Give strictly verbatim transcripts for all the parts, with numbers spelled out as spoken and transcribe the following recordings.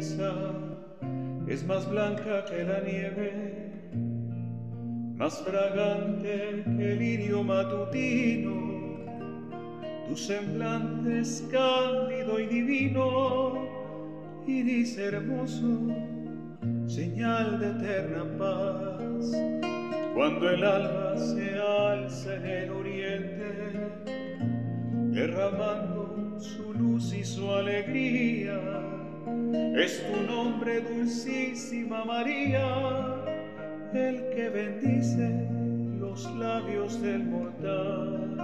pureza es más blanca que la nieve, más fragante que el lirio matutino. Tu semblante es cándido y divino, iris hermoso, señal de eterna paz. Cuando el alba se alza en el oriente, derramando su luz y su alegría, es tu nombre, dulcísima María, el que bendice los labios del mortal.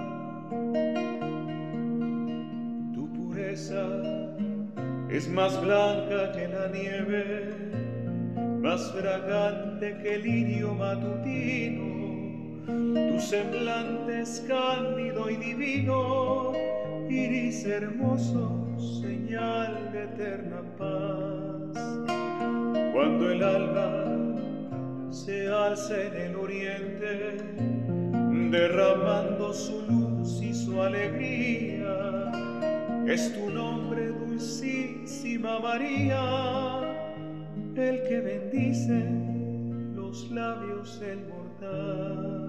Tu pureza es más blanca que la nieve, más fragante que el lirio matutino. Tu semblante es cándido y divino, iris hermoso, señal de eterna paz. Cuando el alba se alza en el oriente, derramando su luz y su alegría, es tu nombre, dulcísima María, el que bendice los labios del mortal.